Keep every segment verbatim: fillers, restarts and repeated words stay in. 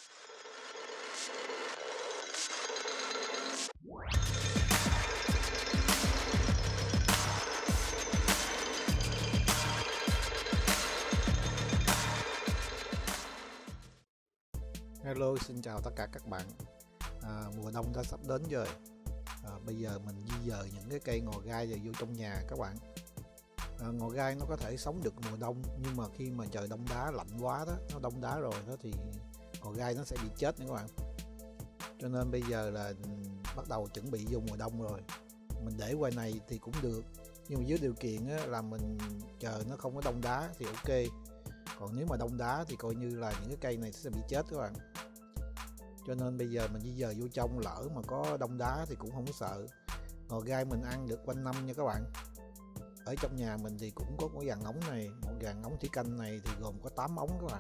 Hello, xin chào tất cả các bạn. à, Mùa đông đã sắp đến rồi. à, Bây giờ mình di dời những cái cây ngò gai vào vô trong nhà các bạn. à, Ngò gai nó có thể sống được mùa đông, nhưng mà khi mà trời đông đá lạnh quá đó, nó đông đá rồi đó thì ngò gai nó sẽ bị chết nha các bạn. Cho nên bây giờ là bắt đầu chuẩn bị vô mùa đông rồi. Mình để ngoài này thì cũng được, nhưng mà dưới điều kiện á, là mình chờ nó không có đông đá thì ok. Còn nếu mà đông đá thì coi như là những cái cây này sẽ bị chết các bạn. Cho nên bây giờ mình di dời vô trong, lỡ mà có đông đá thì cũng không có sợ. Ngò gai mình ăn được quanh năm nha các bạn. Ở trong nhà mình thì cũng có cái dàn ống này, một dàn ống thủy canh này thì gồm có tám ống các bạn.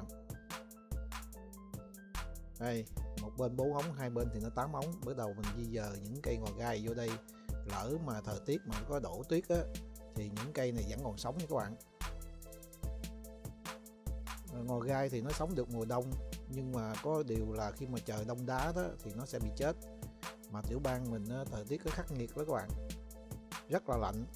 Đây, một bên bốn ống, hai bên thì nó tám ống. Bắt đầu mình di dời những cây ngò gai vô đây. Lỡ mà thời tiết mà có đổ tuyết á thì những cây này vẫn còn sống nha các bạn. Ngò gai thì nó sống được mùa đông, nhưng mà có điều là khi mà trời đông đá đó thì nó sẽ bị chết. Mà tiểu bang mình á, thời tiết có khắc nghiệt đó các bạn, rất là lạnh,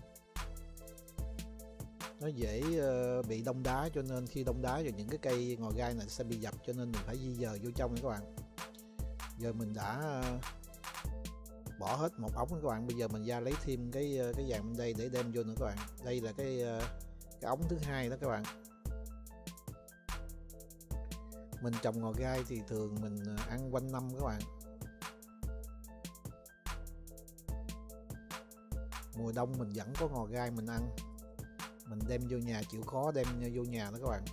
nó dễ uh, bị đông đá. Cho nên khi đông đá rồi những cái cây ngò gai này sẽ bị dập, cho nên mình phải di dời vô trong nha các bạn. Giờ mình đã uh, bỏ hết một ống các bạn. Bây giờ mình ra lấy thêm cái cái dàn bên đây để đem vô nữa các bạn. Đây là cái uh, cái ống thứ hai đó các bạn. Mình trồng ngò gai thì thường mình ăn quanh năm các bạn. Mùa đông mình vẫn có ngò gai mình ăn. Mình đem vô nhà, chịu khó đem vô nhà đó các bạn.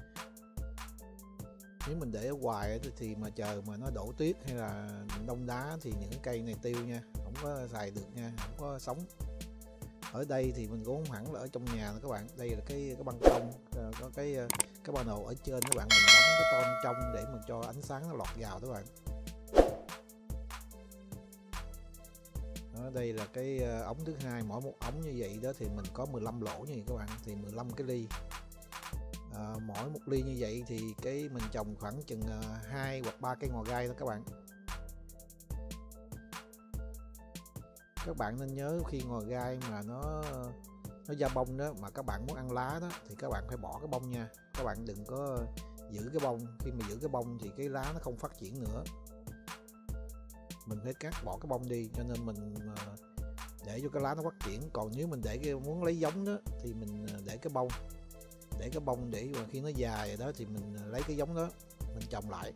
Nếu mình để ở ngoài thì mà trời mà nó đổ tuyết hay là đông đá thì những cái cây này tiêu nha, không có xài được nha, không có sống. Ở đây thì mình cũng không hẳn là ở trong nhà nữa các bạn. Đây là cái cái ban công, có cái cái panel ở trên các bạn. Mình đóng cái tôn trong để mình cho ánh sáng nó lọt vào các bạn. Ở đây là cái ống thứ hai, mỗi một ống như vậy đó thì mình có mười lăm lỗ như vậy các bạn, thì mười lăm cái ly. À, mỗi một ly như vậy thì cái mình trồng khoảng chừng hai hoặc ba cây ngò gai đó các bạn. Các bạn nên nhớ khi ngò gai mà nó nó ra bông đó, mà các bạn muốn ăn lá đó thì các bạn phải bỏ cái bông nha. Các bạn đừng có giữ cái bông. Khi mà giữ cái bông thì cái lá nó không phát triển nữa. Mình phải cắt bỏ cái bông đi, cho nên mình để cho cái lá nó phát triển. Còn nếu mình để cái muốn lấy giống đó thì mình để cái bông, để cái bông để mà khi nó dài rồi đó thì mình lấy cái giống đó mình trồng lại.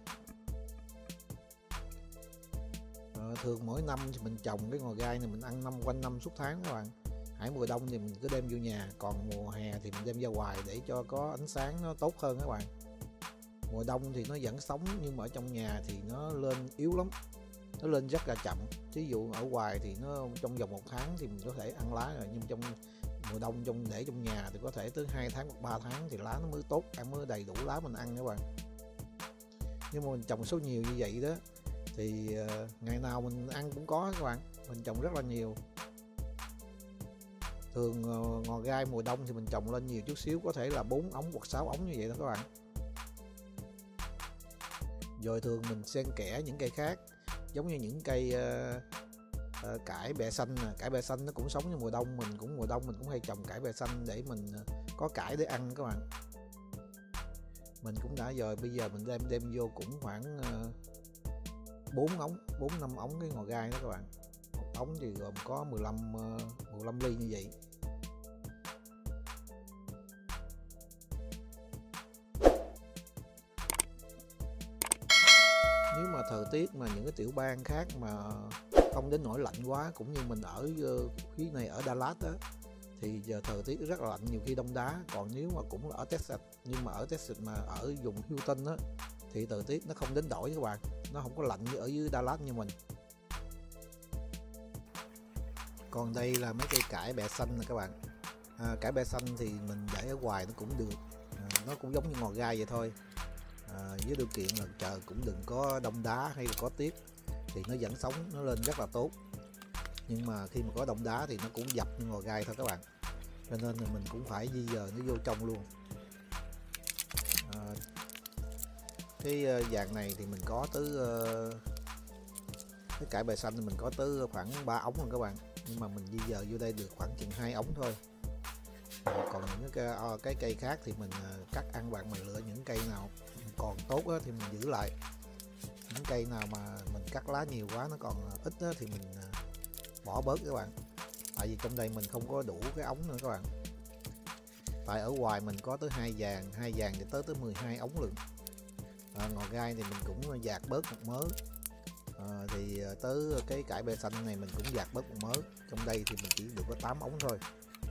À, thường mỗi năm thì mình trồng cái ngò gai này mình ăn năm quanh năm suốt tháng các bạn. Hãy mùa đông thì mình cứ đem vô nhà, còn mùa hè thì mình đem ra ngoài để cho có ánh sáng nó tốt hơn các bạn. Mùa đông thì nó vẫn sống, nhưng mà ở trong nhà thì nó lên yếu lắm, nó lên rất là chậm. Ví dụ ở ngoài thì nó trong vòng một tháng thì mình có thể ăn lá rồi, nhưng trong mùa đông trong để trong nhà thì có thể tới hai tháng hoặc ba tháng thì lá nó mới tốt, ăn mới đầy đủ lá mình ăn các bạn. Nhưng mà mình trồng số nhiều như vậy đó thì uh, ngày nào mình ăn cũng có các bạn. Mình trồng rất là nhiều. Thường uh, ngò gai mùa đông thì mình trồng lên nhiều chút xíu, có thể là bốn ống hoặc sáu ống như vậy đó các bạn. Rồi thường mình xen kẽ những cây khác, giống như những cây uh, uh, cải bẹ xanh nè. Cải bẹ xanh nó cũng sống như mùa đông. Mình cũng mùa đông mình cũng hay trồng cải bẹ xanh để mình uh, có cải để ăn các bạn. Mình cũng đã rồi, bây giờ mình đem đem vô cũng khoảng uh, bốn ống, bốn năm ống cái ngò gai đó các bạn. Một ống thì gồm có mười lăm, mười lăm ly như vậy. Nếu mà thời tiết mà những cái tiểu bang khác mà không đến nỗi lạnh quá, cũng như mình ở phía này ở Dallas đó, thì giờ thời tiết rất là lạnh, nhiều khi đông đá. Còn nếu mà cũng là ở Texas, nhưng mà ở Texas mà ở vùng Houston á thì thời tiết nó không đến đổi các bạn, nó không có lạnh như ở dưới Dallas như mình. Còn đây là mấy cây cải bẹ xanh nè các bạn. à, Cải bẹ xanh thì mình để ở ngoài nó cũng được, à, nó cũng giống như ngò gai vậy thôi. à, Với điều kiện là trời cũng đừng có đông đá hay là có tuyết thì nó vẫn sống, nó lên rất là tốt. Nhưng mà khi mà có đông đá thì nó cũng dập như ngò gai thôi các bạn. Cho nên là mình cũng phải di dời nó vô trong luôn. à, Cái uh, vàng này thì mình có tới uh, cái cải bẹ xanh thì mình có tới khoảng ba ống rồi các bạn, nhưng mà mình di dời vô đây được khoảng chừng hai ống thôi. Còn những cái, uh, cái cây khác thì mình uh, cắt ăn bạn, mình lựa những cây nào còn tốt á, thì mình giữ lại. Những cây nào mà mình cắt lá nhiều quá nó còn ít á, thì mình uh, bỏ bớt các bạn. Tại vì trong đây mình không có đủ cái ống nữa các bạn. Tại ở ngoài mình có tới hai vàng, hai vàng thì tới tới mười hai ống lượng. À, ngò gai thì mình cũng dạt bớt một mớ. À, thì tới cái cải bẹ xanh này mình cũng dạt bớt một mớ. Trong đây thì mình chỉ được có tám ống thôi.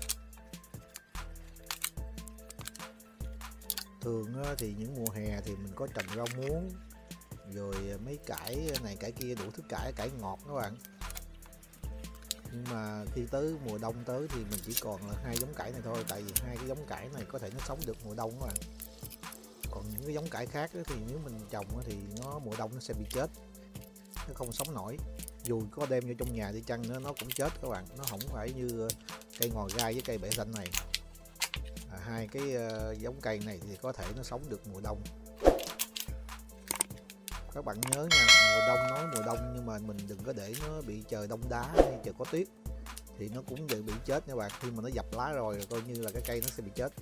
Thường thì những mùa hè thì mình có trồng rau muống, rồi mấy cải này cải kia, đủ thứ cải, cải ngọt các bạn. Nhưng mà khi tới mùa đông tới thì mình chỉ còn là hai giống cải này thôi, tại vì hai cái giống cải này có thể nó sống được mùa đông các bạn. Còn những cái giống cải khác thì nếu mình trồng thì nó mùa đông nó sẽ bị chết, nó không sống nổi. Dù có đem vô trong nhà đi chăng nữa nó cũng chết các bạn, nó không phải như cây ngò gai với cây bẹ xanh này. À, hai cái uh, giống cây này thì có thể nó sống được mùa đông. Các bạn nhớ nha, mùa đông nói mùa đông nhưng mà mình đừng có để nó bị trời đông đá hay trời có tuyết thì nó cũng dễ bị chết nha bạn. Khi mà nó dập lá rồi coi như là cái cây nó sẽ bị chết.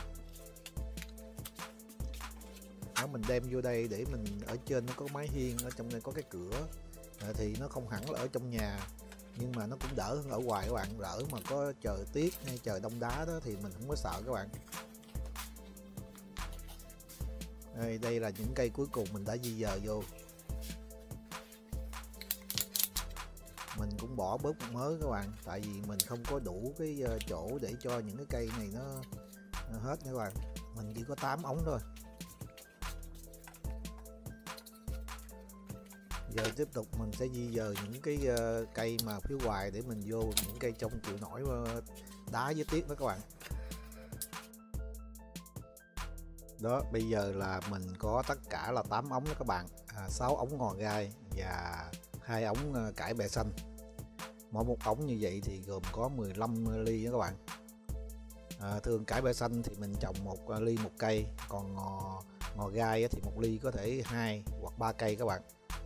Đó, mình đem vô đây để mình ở trên nó có mái hiên, ở trong đây có cái cửa à, thì nó không hẳn là ở trong nhà nhưng mà nó cũng đỡ hơn ở ngoài các bạn. Đỡ mà có trời tuyết hay trời đông đá đó thì mình không có sợ các bạn. Đây, đây là những cây cuối cùng mình đã di dời vô. Mình cũng bỏ bớt một mớ các bạn, tại vì mình không có đủ cái chỗ để cho những cái cây này nó, nó hết nha các bạn. Mình chỉ có tám ống thôi. Giờ tiếp tục mình sẽ di dời những cái cây mà phía ngoài để mình vô những cây trong chịu nổi đá với tuyết đó các bạn. Đó, bây giờ là mình có tất cả là tám ống đó các bạn, à, sáu ống ngò gai và hai ống cải bẹ xanh. Mỗi một ống như vậy thì gồm có mười lăm ly đó các bạn. À, thường cải bẹ xanh thì mình trồng một ly một cây, còn ngò ngò gai thì một ly có thể hai hoặc ba cây các bạn.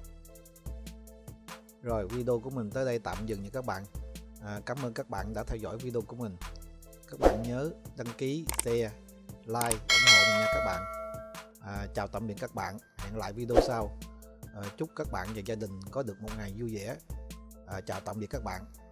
Rồi, video của mình tới đây tạm dừng nha các bạn. À, cảm ơn các bạn đã theo dõi video của mình. Các bạn nhớ đăng ký, share, like, ủng hộ mình nha các bạn. À, chào tạm biệt các bạn, hẹn lại video sau. À, chúc các bạn và gia đình có được một ngày vui vẻ. À, chào tạm biệt các bạn.